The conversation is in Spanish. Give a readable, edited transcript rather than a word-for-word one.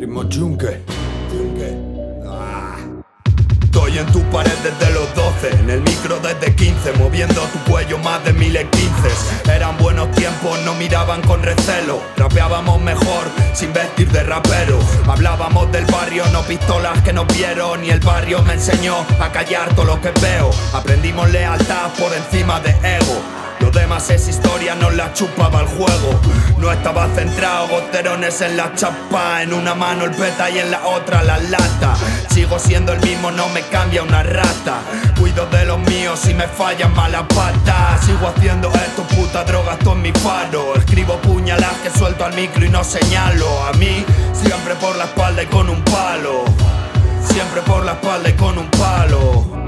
Ritmo yunque. Estoy en tu pared desde los 12, en el micro desde 15, moviendo tu cuello más de 1015. Eran buenos tiempos, no miraban con recelo. Rapeábamos mejor, sin vestir de rapero. Hablábamos del barrio, no pistolas que nos vieron. Y el barrio me enseñó a callar todo lo que veo. Aprendimos lealtad por encima de ego. Lo demás es historia, nos la chupaba el juego. No estaba centrado, goterones en la chapa. En una mano el beta y en la otra la lata. Sigo siendo el mismo, no me cambia una rata. Cuido de los míos si me fallan malas patas. Sigo haciendo esto, puta droga, esto es mi faro. Escribo puñalas que suelto al micro y no señalo. A mí, siempre por la espalda y con un palo. Siempre por la espalda y con un palo.